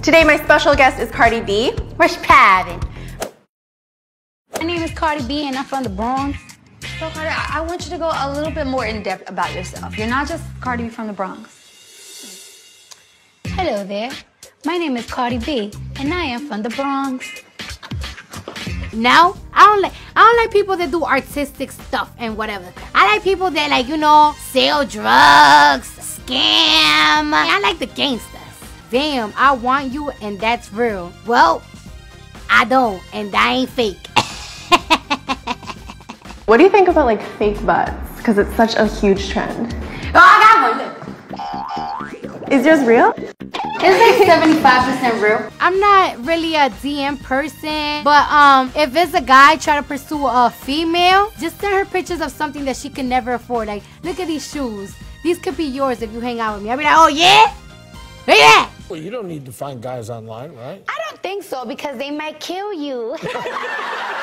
Today my special guest is Cardi B. What's poppin'? My name is Cardi B and I'm from the Bronx. So Cardi, I want you to go a little bit more in depth about yourself. You're not just Cardi B from the Bronx. Hello there. My name is Cardi B and I am from the Bronx. No, I don't like people that do artistic stuff and whatever. I like people that, like, you know, sell drugs, scam. I like the gangsters. Damn, I want you and that's real. Well, I don't, and that ain't fake. What do you think about like fake butts? Because it's such a huge trend. Oh, I got one. Is yours real? It's like 75% real. I'm not really a DM person, but if it's a guy trying to pursue a female, just send her pictures of something that she can never afford. Like, look at these shoes. These could be yours if you hang out with me. I'll be like, oh yeah? Look at that. Well, you don't need to find guys online, right? I don't think so because they might kill you.